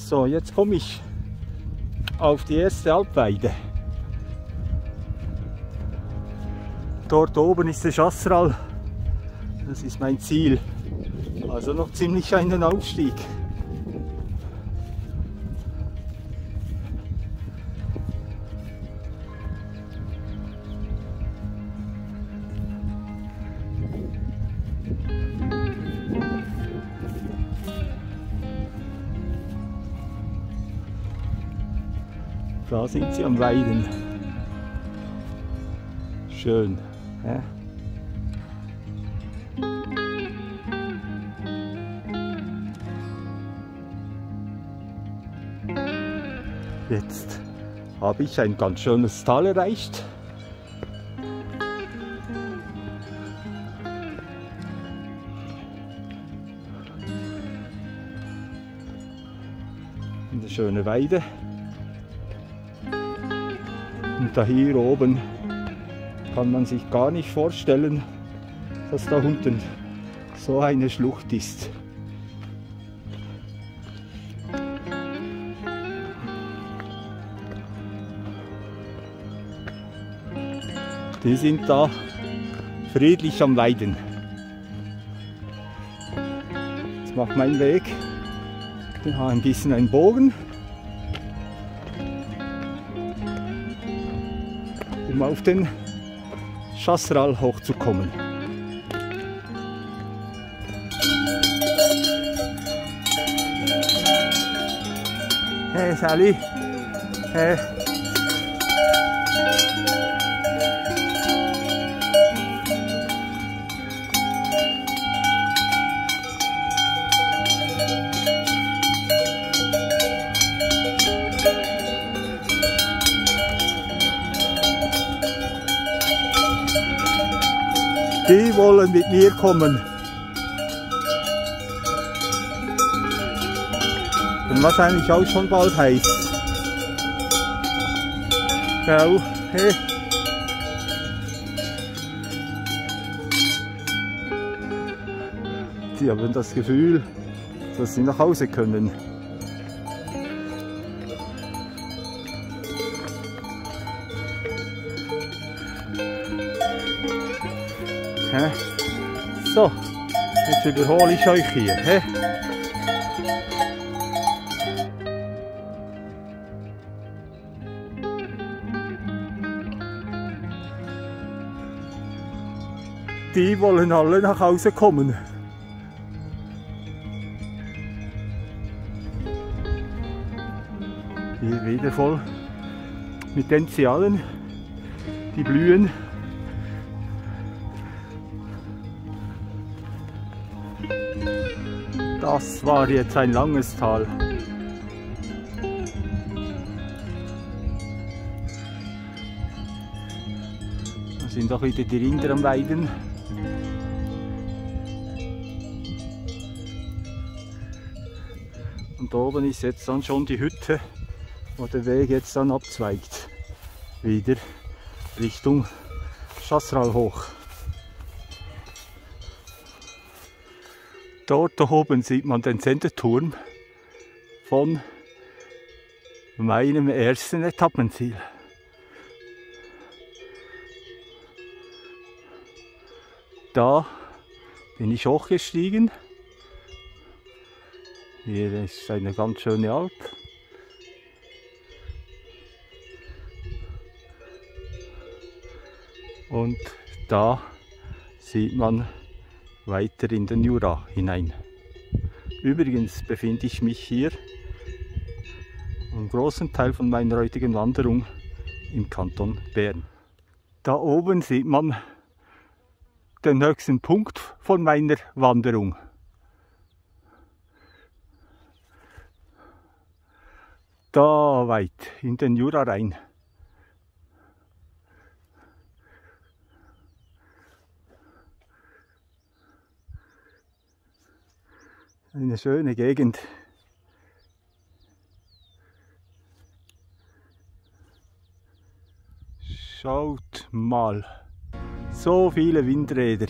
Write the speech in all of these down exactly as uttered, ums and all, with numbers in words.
So, jetzt komme ich auf die erste Alpweide. Dort oben ist der Chasseral. Das ist mein Ziel. Also noch ziemlich einen Aufstieg. Da sind sie am Weiden. Schön. Ja. Jetzt habe ich ein ganz schönes Tal erreicht. Eine schöne Weide. Und da hier oben kann man sich gar nicht vorstellen, dass da unten so eine Schlucht ist. Die sind da friedlich am Weiden. Jetzt macht mein Weg ja, ein bisschen einen Bogen, um auf den Chasseral hochzukommen. Hey Sally, hey. Die wollen mit mir kommen. Und wahrscheinlich auch schon bald heiß. Ja, hey. Sie haben das Gefühl, dass sie nach Hause können. So, jetzt überhole ich euch hier. He? Die wollen alle nach Hause kommen. Hier wieder voll mit Enzianen, die blühen. Das war jetzt ein langes Tal. Da sind auch wieder die Rinder am Weiden. Und oben ist jetzt dann schon die Hütte, wo der Weg jetzt dann abzweigt. Wieder Richtung Chasseral hoch. Dort oben sieht man den Sendeturm von meinem ersten Etappenziel. Da bin ich hochgestiegen. Hier ist eine ganz schöne Alp. Und da sieht man weiter in den Jura hinein. Übrigens befinde ich mich hier einen großen Teil von meiner heutigen Wanderung im Kanton Bern. Da oben sieht man den höchsten Punkt von meiner Wanderung. Da weit in den Jura rein. Eine schöne Gegend. Schaut mal, so viele Windräder.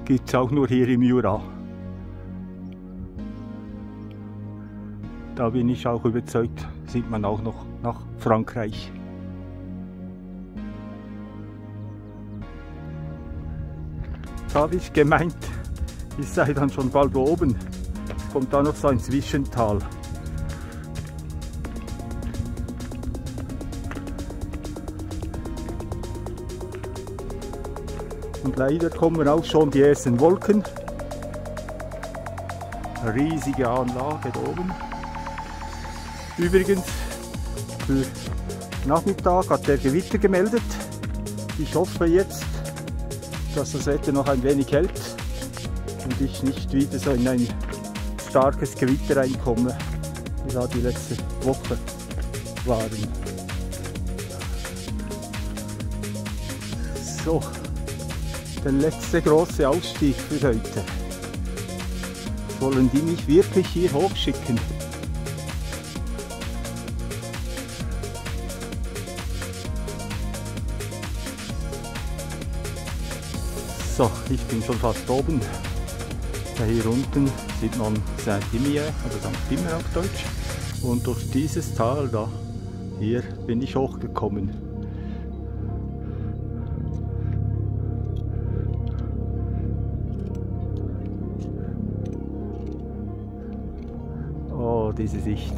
gibt es auch nur hier im Jura. Da bin ich auch überzeugt, sieht man auch noch nach Frankreich. Jetzt habe ich gemeint, ich sei dann schon bald oben. Kommt da noch so ein Zwischental. Und leider kommen auch schon die ersten Wolken. Eine riesige Anlage da oben. Übrigens, für Nachmittag hat der Gewitter gemeldet. Ich hoffe jetzt, dass das Wetter noch ein wenig hält und ich nicht wieder so in ein starkes Gewitter reinkomme, wie da die letzte Woche waren. So, der letzte große Ausstieg für heute. Wollen die mich wirklich hier hochschicken? So, ich bin schon fast oben. Da hier unten sieht man Saint-Imier, oder Sankt Imier auf Deutsch. Und durch dieses Tal da, hier bin ich hochgekommen. Oh, diese Sicht.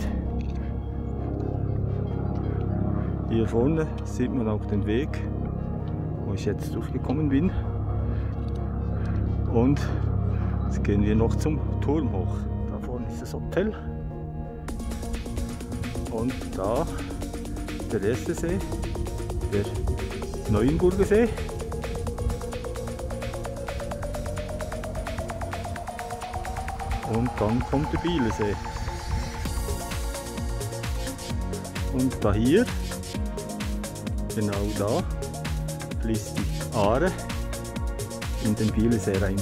Hier vorne sieht man auch den Weg, wo ich jetzt durchgekommen bin. Und jetzt gehen wir noch zum Turm hoch. Da vorne ist das Hotel. Und da der erste See, der Neuenburger See. Und dann kommt der Bielersee. Und da hier, genau da, fließt die Aare in den Bielersee rein.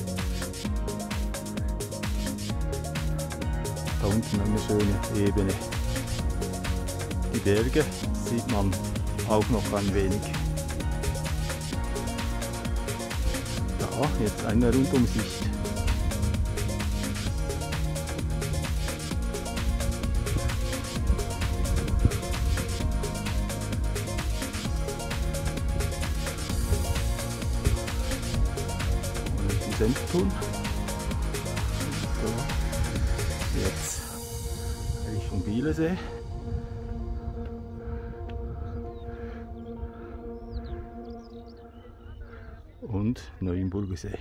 Da unten eine schöne Ebene. Die Berge sieht man auch noch ein wenig. Da jetzt eine Rundumsicht. Senfturm. So, jetzt Richtung Bielersee. Und Neuenburger See.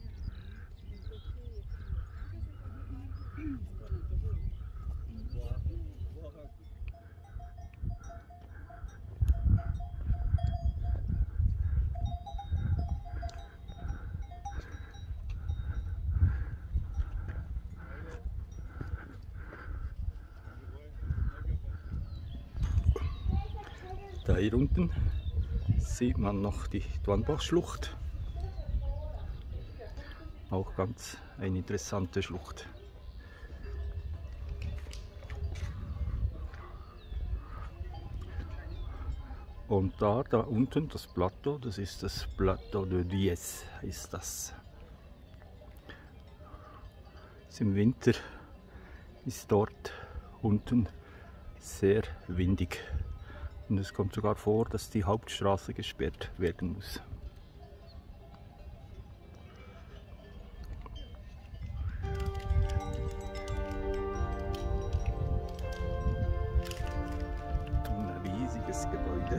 Da hier unten sieht man noch die Dwanbach-Schlucht. Auch ganz eine interessante Schlucht. Und da, da unten das Plateau, das ist das Plateau de Diez, ist das. Im Winter ist dort unten sehr windig. Und es kommt sogar vor, dass die Hauptstraße gesperrt werden muss. Ein riesiges Gebäude.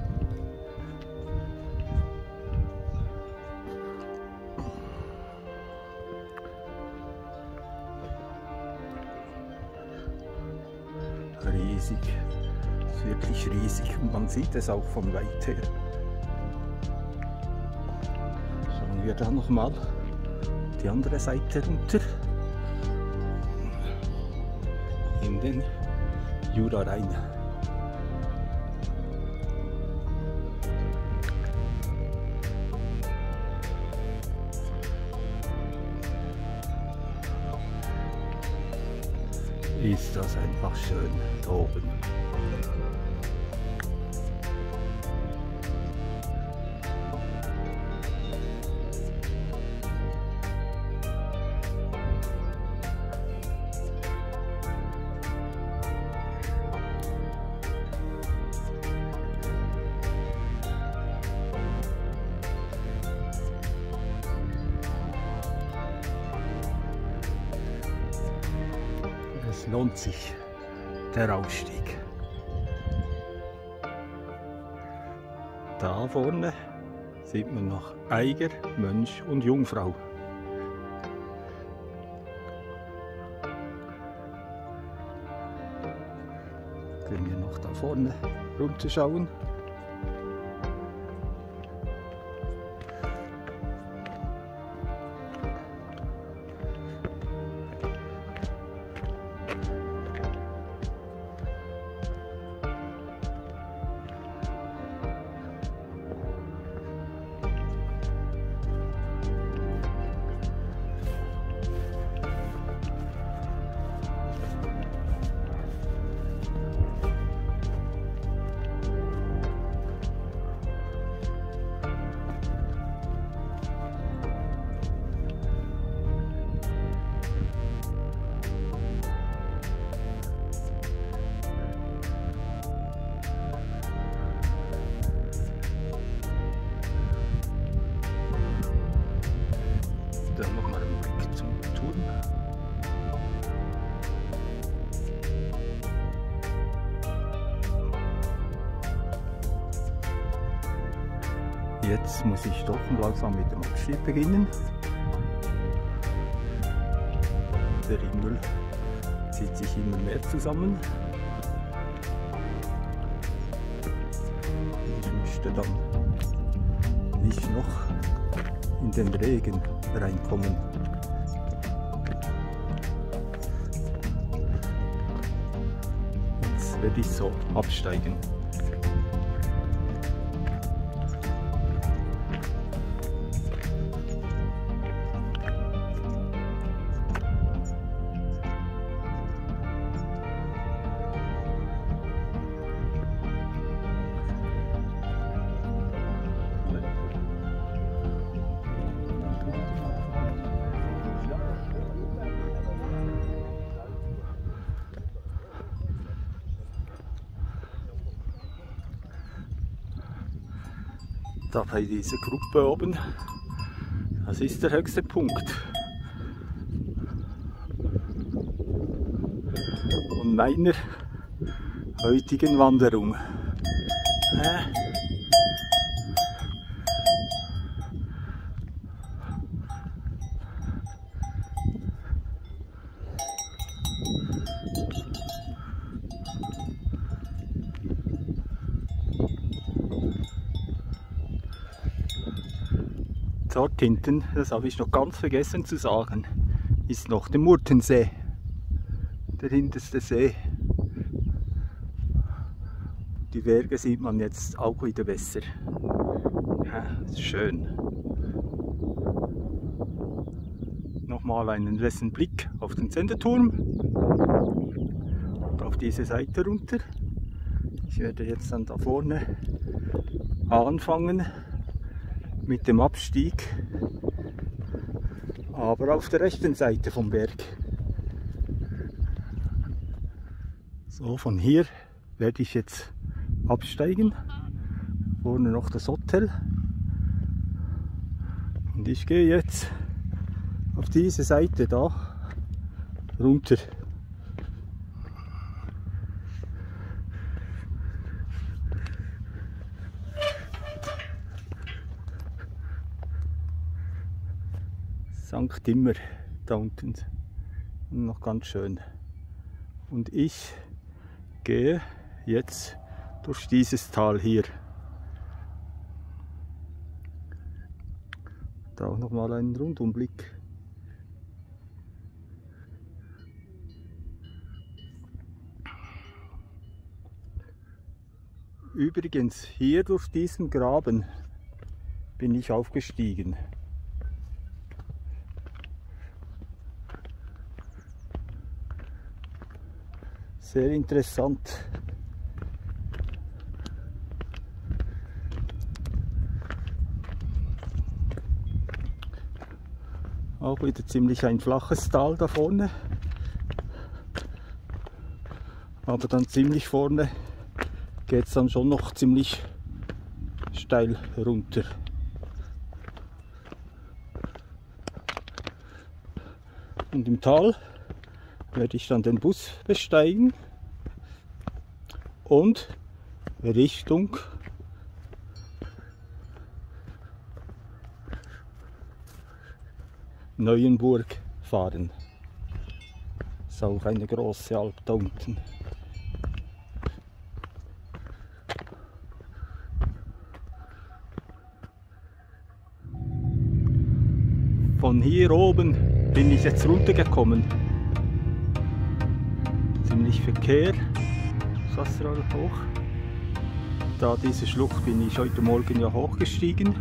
Riesig. Wirklich riesig und man sieht es auch von weit her. Schauen wir da nochmal die andere Seite runter in den Jura rein. Ist das einfach schön da oben. Es lohnt sich, der Aufstieg. Da vorne sieht man noch Eiger, Mönch und Jungfrau. Können wir noch da vorne runterschauen. Dann nochmal einen Blick zum Turm. Jetzt muss ich doch langsam mit dem Abstieg beginnen. Der Himmel zieht sich immer mehr zusammen. Ich möchte dann nicht noch in den Regen reinkommen. Jetzt werde ich so absteigen. Da bei dieser Gruppe oben, das ist der höchste Punkt. Und meiner heutigen Wanderung. Äh. Dort hinten, das habe ich noch ganz vergessen zu sagen, ist noch der Murtensee, der hinterste See. Die Berge sieht man jetzt auch wieder besser. Ja, ist schön. Nochmal einen letzten Blick auf den Sendeturm und auf diese Seite runter. Ich werde jetzt dann da vorne anfangen mit dem Abstieg, aber auf der rechten Seite vom Berg. So, von hier werde ich jetzt absteigen. Vorne noch das Hotel. Und ich gehe jetzt auf diese Seite da runter. Sankt Immer da unten, noch ganz schön. Und ich gehe jetzt durch dieses Tal hier. Da auch noch mal einen Rundumblick. Übrigens, hier durch diesen Graben bin ich aufgestiegen. Sehr interessant. Auch wieder ziemlich ein flaches Tal da vorne. Aber dann ziemlich vorne geht es dann schon noch ziemlich steil runter. Und im Tal werde ich dann den Bus besteigen und Richtung Neuenburg fahren. Das ist auch eine große Alp da unten. Von hier oben bin ich jetzt runtergekommen. Ziemlich Verkehr, Chasseral hoch. Da diese Schlucht bin ich heute Morgen ja hochgestiegen.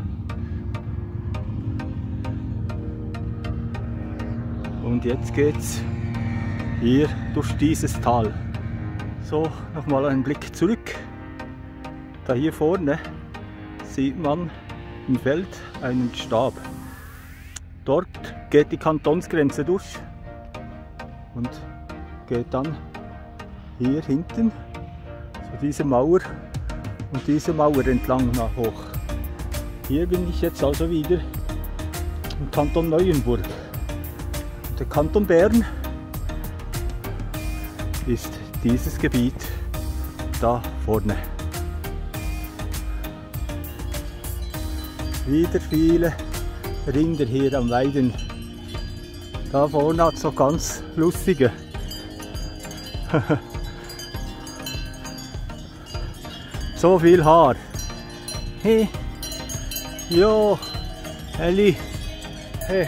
Und jetzt geht's hier durch dieses Tal. So, nochmal einen Blick zurück. Da hier vorne sieht man im Feld einen Stab. Dort geht die Kantonsgrenze durch und geht dann hier hinten zu dieser Mauer und diese Mauer entlang nach hoch. Hier bin ich jetzt also wieder im Kanton Neuenburg. Und der Kanton Bern ist dieses Gebiet da vorne. Wieder viele Rinder hier am Weiden. Da vorne hat es so ganz lustige. So viel Haar. Hey. Jo. Elli. Hey.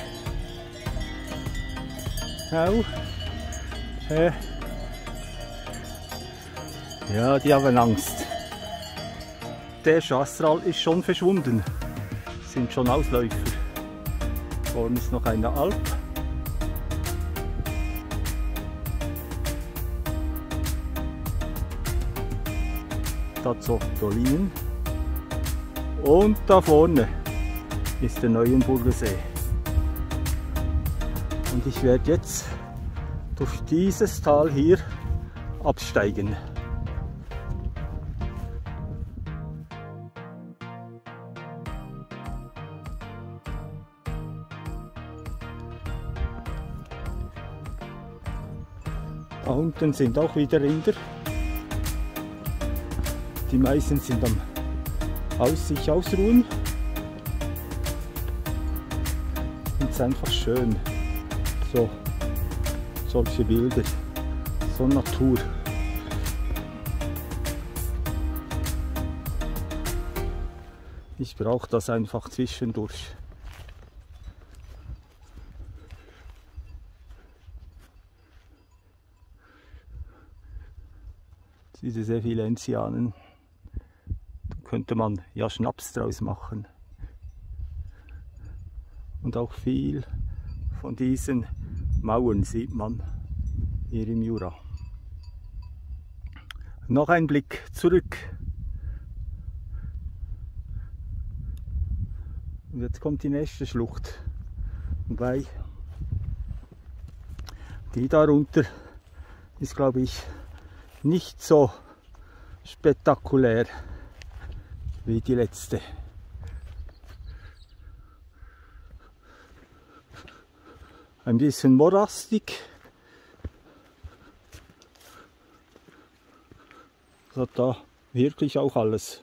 Au. Hey. Ja, die haben Angst. Der Chasseral ist schon verschwunden. Sind schon Ausläufer. Vorne ist noch eine Alp. Dazu Dolinen. Und da vorne ist der Neuenburger See. Und ich werde jetzt durch dieses Tal hier absteigen. Da unten sind auch wieder Rinder. Die meisten sind am Aus sich ausruhen. Es ist einfach schön. So, solche Bilder, so Natur. Ich brauche das einfach zwischendurch. Diese sehr viele Enzianen. Da könnte man ja Schnaps draus machen. Und auch viel von diesen Mauern sieht man hier im Jura. Noch ein Blick zurück. Und jetzt kommt die nächste Schlucht. Wobei die darunter ist, glaube ich, nicht so spektakulär wie die letzte. Ein bisschen morastig. Das hat da wirklich auch alles.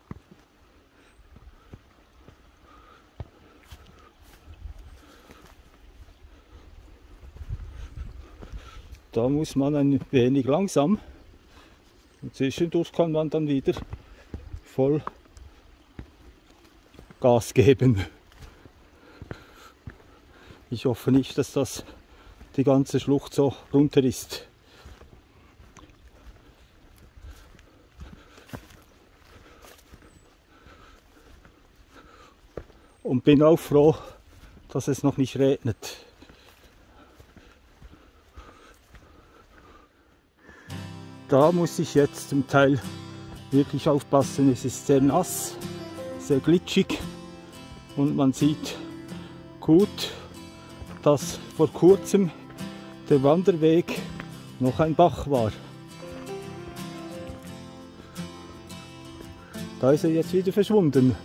Da muss man ein wenig langsam. Und zwischendurch kann man dann wieder voll Gas geben. Ich hoffe nicht, dass das die ganze Schlucht so runter ist. Und bin auch froh, dass es noch nicht regnet. Da muss ich jetzt zum Teil wirklich aufpassen, es ist sehr nass, sehr glitschig und man sieht gut, dass vor kurzem der Wanderweg noch ein Bach war. Da ist er jetzt wieder verschwunden.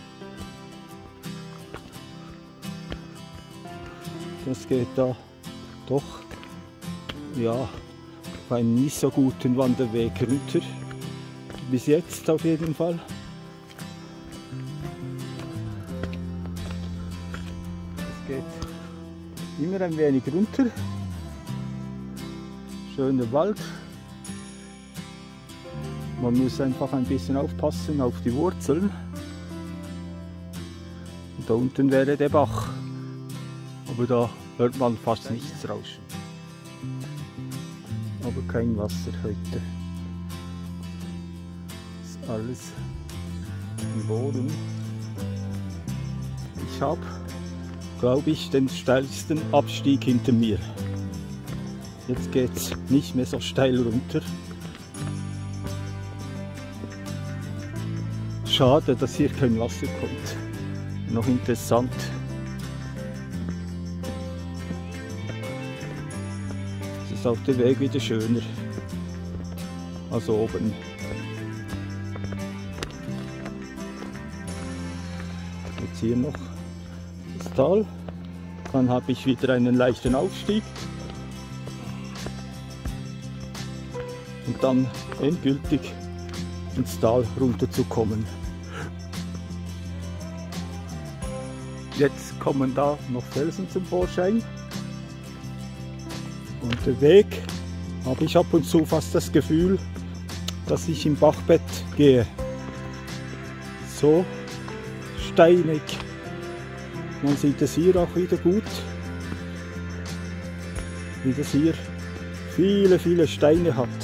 Das geht da doch ja, auf einen nicht so guten Wanderweg runter. Bis jetzt auf jeden Fall. Es geht immer ein wenig runter. Schöner Wald. Man muss einfach ein bisschen aufpassen auf die Wurzeln. Und da unten wäre der Bach. Aber da hört man fast nichts rauschen. Aber kein Wasser heute. Ist alles im Boden. Ich habe, glaube ich, den steilsten Abstieg hinter mir. Jetzt geht es nicht mehr so steil runter. Schade, dass hier kein Wasser kommt. Noch interessant. Es ist auf dem Weg wieder schöner als oben. Jetzt hier noch das Tal. Dann habe ich wieder einen leichten Aufstieg. Und dann endgültig ins Tal runterzukommen. Jetzt kommen da noch Felsen zum Vorschein. Und der Weg habe ich ab und zu fast das Gefühl, dass ich im Bachbett gehe. So steinig. Man sieht es hier auch wieder gut, wie das hier viele, viele Steine hat.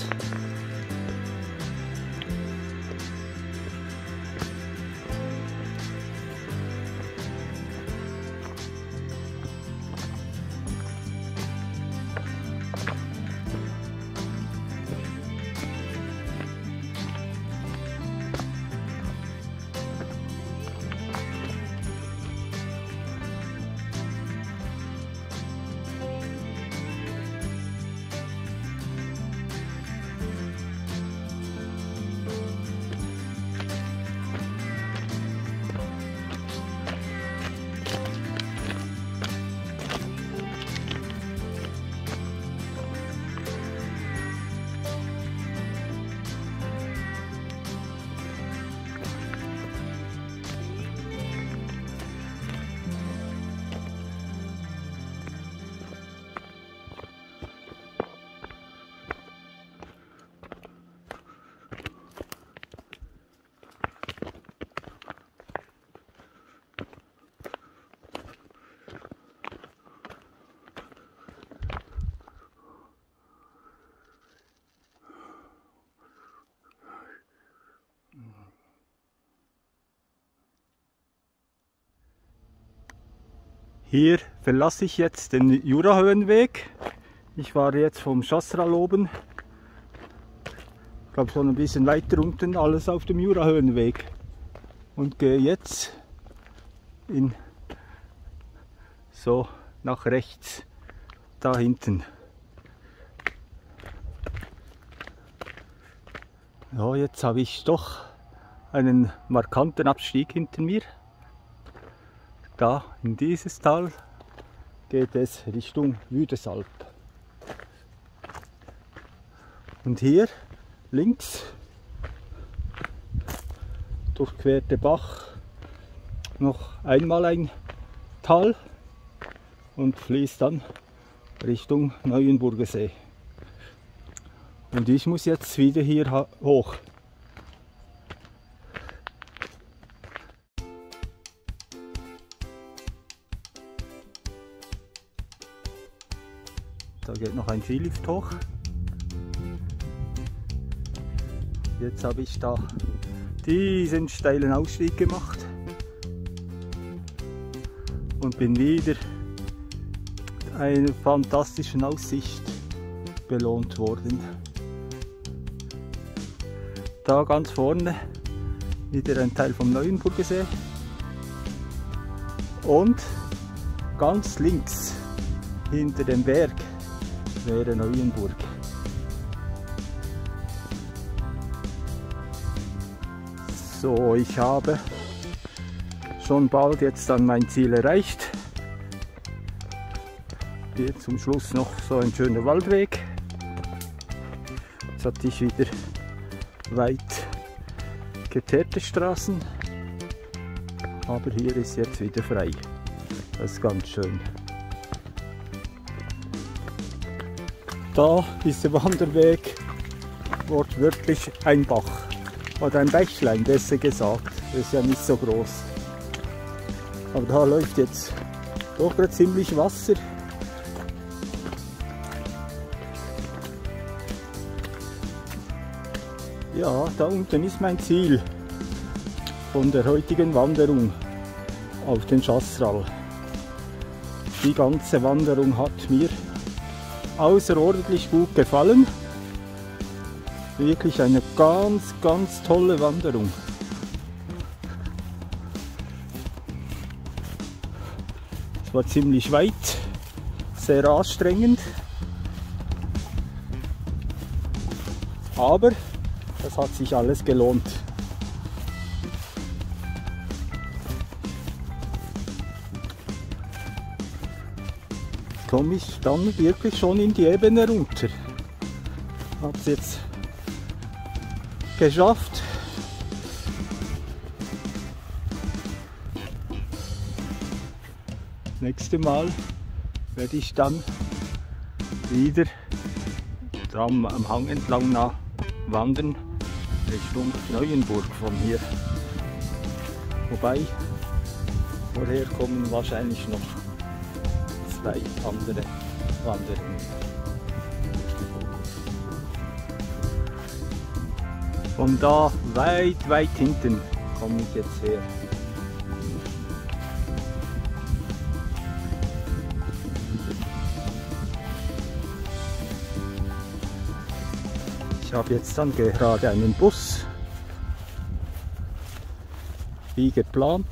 Hier verlasse ich jetzt den Jurahöhenweg. Ich war jetzt vom Chasseral oben, ich glaube schon ein bisschen weiter unten, alles auf dem Jurahöhenweg. Und gehe jetzt in, so nach rechts, da hinten. Ja, jetzt habe ich doch einen markanten Abstieg hinter mir. Da in dieses Tal geht es Richtung Wüdesalp. Und hier links durchquert der Bach noch einmal ein Tal und fließt dann Richtung Neuenburger See. Und ich muss jetzt wieder hier hoch. Da geht noch ein Skilift hoch. Jetzt habe ich da diesen steilen Ausstieg gemacht und bin wieder einer fantastischen Aussicht belohnt worden. Da ganz vorne wieder ein Teil vom Neuenburger See und ganz links hinter dem Berg wäre Neuenburg. So, ich habe schon bald jetzt dann mein Ziel erreicht. Hier zum Schluss noch so ein schöner Waldweg. Jetzt hatte ich wieder weit geteerte Straßen, aber hier ist jetzt wieder frei. Das ist ganz schön. Da ist der Wanderweg wortwörtlich ein Bach. Oder ein Bächlein, besser gesagt. Das ist ja nicht so groß. Aber da läuft jetzt doch gerade ziemlich Wasser. Ja, da unten ist mein Ziel von der heutigen Wanderung auf den Chasseral. Die ganze Wanderung hat mir außerordentlich gut gefallen. Wirklich eine ganz, ganz tolle Wanderung. Es war ziemlich weit, sehr anstrengend, aber das hat sich alles gelohnt. Jetzt komme ich dann wirklich schon in die Ebene runter. Ich habe es jetzt geschafft. Das nächste Mal werde ich dann wieder am, am Hang entlang nach wandern Richtung Neuenburg von hier. Wobei, vorher kommen wahrscheinlich noch zwei andere Wanderungen. Von da weit, weit hinten komme ich jetzt her. Ich habe jetzt dann gerade einen Bus, wie geplant.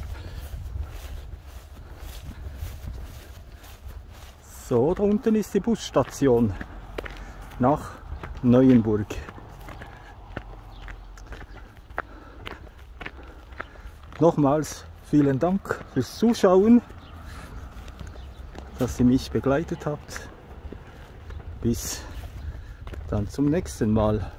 So, da unten ist die Busstation nach Neuenburg. Nochmals vielen Dank fürs Zuschauen, dass ihr mich begleitet habt. Bis dann zum nächsten Mal.